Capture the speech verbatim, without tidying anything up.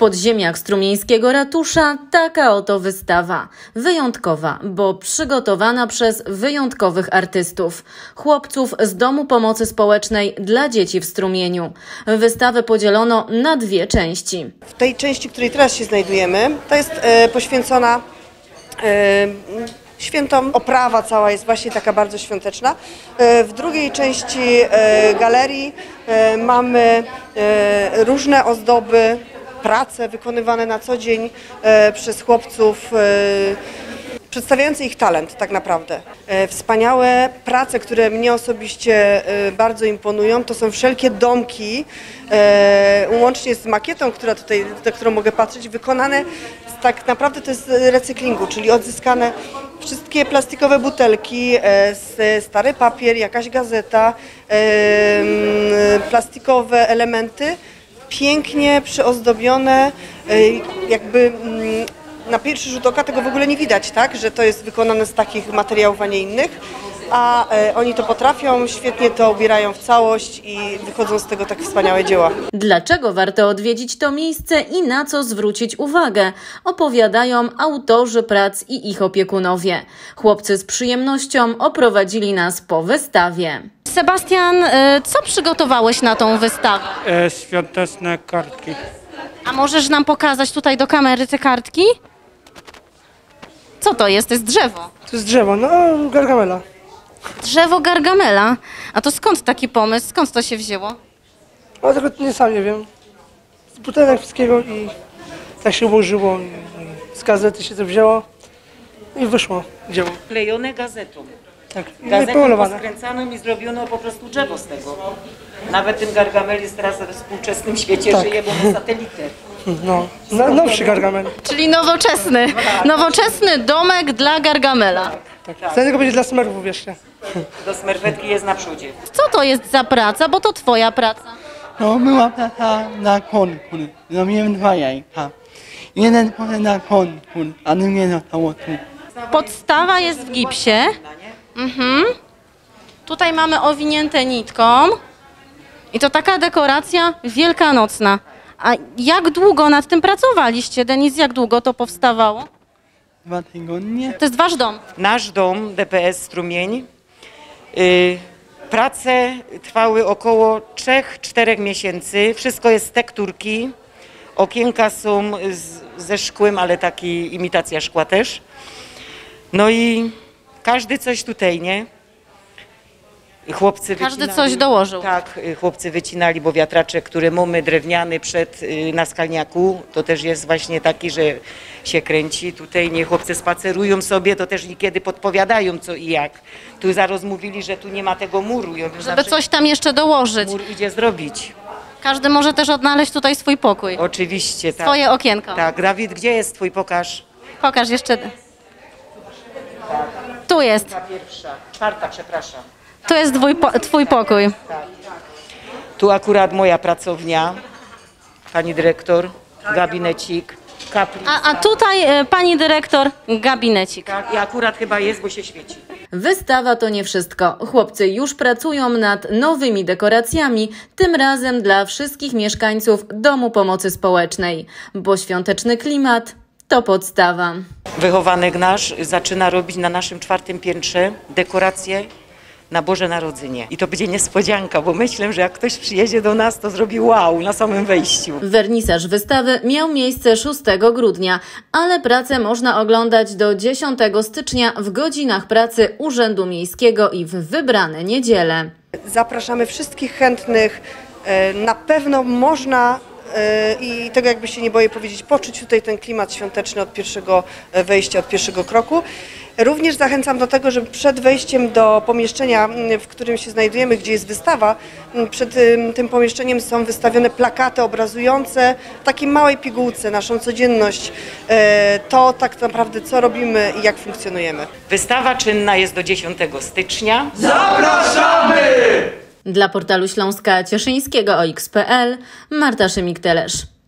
podziemiach strumieńskiego ratusza taka oto wystawa. Wyjątkowa, bo przygotowana przez wyjątkowych artystów. Chłopców z Domu Pomocy Społecznej dla dzieci w Strumieniu. Wystawę podzielono na dwie części. W tej części, w której teraz się znajdujemy, to jest e, poświęcona e, świętom. Oprawa cała jest właśnie taka bardzo świąteczna. E, w drugiej części e, galerii e, mamy e, różne ozdoby, prace wykonywane na co dzień e, przez chłopców, e, przedstawiające ich talent tak naprawdę. E, wspaniałe prace, które mnie osobiście e, bardzo imponują, to są wszelkie domki, e, łącznie z makietą, która tutaj, na którą mogę patrzeć, wykonane z, tak naprawdę to jest recyklingu, czyli odzyskane wszystkie plastikowe butelki, e, z, stary papier, jakaś gazeta, e, plastikowe elementy, pięknie przyozdobione, jakby na pierwszy rzut oka tego w ogóle nie widać, tak, że to jest wykonane z takich materiałów, a nie innych, a oni to potrafią, świetnie to ubierają w całość i wychodzą z tego tak wspaniałe dzieła. Dlaczego warto odwiedzić to miejsce i na co zwrócić uwagę, opowiadają autorzy prac i ich opiekunowie. Chłopcy z przyjemnością oprowadzili nas po wystawie. Sebastian, co przygotowałeś na tą wystawę? E, świąteczne kartki. A możesz nam pokazać tutaj do kamery te kartki? Co to jest? To jest drzewo. To jest drzewo, no Gargamela. Drzewo Gargamela. A to skąd taki pomysł? Skąd to się wzięło? No tego nie sam nie wiem. Z butelek wszystkiego i tak się ułożyło. I, i z gazety się to wzięło i wyszło dzieło. Klejone gazetą. Tak, i Gazetą pomalowane. poskręcaną i zrobiono po prostu drzewo z tego. Nawet ten Gargamel jest teraz we współczesnym świecie, Tak. żyje, bo ma satelitę. No, no nowszy Gargamel. Czyli nowoczesny. Nowoczesny domek dla Gargamela. Tak. Tak. Tego będzie dla smerwów jeszcze. Do smerwetki jest na przodzie. Co to jest za praca? Bo to twoja praca. No, była praca na konkur. Robiłem dwa jajka. Jeden poszedł na konkur, a drugie zostało tu. Podstawa jest w gipsie. Mhm. Tutaj mamy owinięte nitką. I to taka dekoracja wielkanocna. A jak długo nad tym pracowaliście? Denis, jak długo to powstawało? Dwa tygodnie. To jest wasz dom. Nasz dom, D P S Strumień, yy, prace trwały około trzech czterech miesięcy. Wszystko jest z tekturki. Okienka są z, ze szkłem, ale taki imitacja szkła też. No i każdy coś tutaj, nie? Chłopcy Każdy wycinali, coś dołożył. Tak, chłopcy wycinali, bo wiatraczek, który mamy drewniany przed na skalniaku, to też jest właśnie taki, że się kręci. Tutaj nie chłopcy spacerują sobie, to też niekiedy podpowiadają co i jak. Tu zaraz mówili, że tu nie ma tego muru. Ja mówię, Żeby coś tam jeszcze dołożyć. mur idzie zrobić. Każdy może też odnaleźć tutaj swój pokój. Oczywiście, tak. Swoje okienko. Tak, Dawid, gdzie jest twój, pokaż? Pokaż jeszcze. Tu jest. Ta pierwsza, czwarta, przepraszam. Tu jest twój, po, twój pokój. Tu akurat moja pracownia, pani dyrektor, gabinecik, kaplica. A, a tutaj e, pani dyrektor, gabinecik. Tak, i akurat chyba jest, bo się świeci. Wystawa to nie wszystko. Chłopcy już pracują nad nowymi dekoracjami, tym razem dla wszystkich mieszkańców Domu Pomocy Społecznej, bo świąteczny klimat to podstawa. Wychowanek nasz zaczyna robić na naszym czwartym piętrze dekoracje na Boże Narodzenie. I to będzie niespodzianka, bo myślę, że jak ktoś przyjedzie do nas, to zrobi wow na samym wejściu. Wernisaż wystawy miał miejsce szóstego grudnia, ale pracę można oglądać do dziesiątego stycznia w godzinach pracy Urzędu Miejskiego i w wybrane niedziele. Zapraszamy wszystkich chętnych. Na pewno można i tego, jakby się nie boję powiedzieć, poczuć tutaj ten klimat świąteczny od pierwszego wejścia, od pierwszego kroku. Również zachęcam do tego, żeby przed wejściem do pomieszczenia, w którym się znajdujemy, gdzie jest wystawa, przed tym pomieszczeniem są wystawione plakaty obrazujące w takiej małej pigułce naszą codzienność, to tak naprawdę co robimy i jak funkcjonujemy. Wystawa czynna jest do dziesiątego stycznia. Zapraszamy! Dla portalu Śląska Cieszyńskiego o x kropka p l Marta Szymik-Telesz.